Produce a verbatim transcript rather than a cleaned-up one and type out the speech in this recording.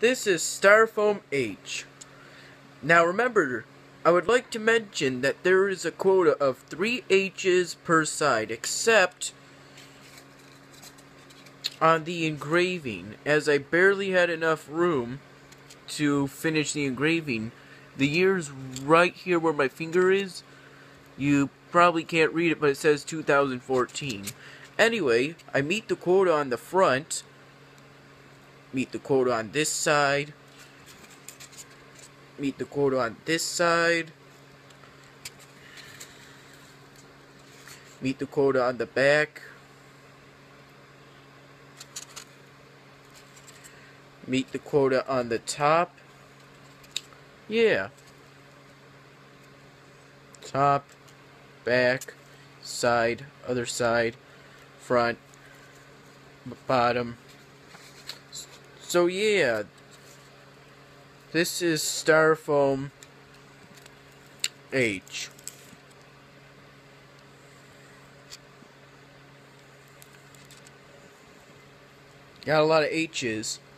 This is Styrofoam H. Now remember, I would like to mention that there is a quota of three H's per side, except on the engraving, as I barely had enough room to finish the engraving. The year's right here where my finger is. You probably can't read it, but it says two thousand fourteen. Anyway, I meet the quota on the front, meet the quota on this side, meet the quota on this side, meet the quota on the back, meet the quota on the top. Yeah. Top, back, side, other side, front, bottom. So yeah, this is Styrofoam H. Got a lot of H's.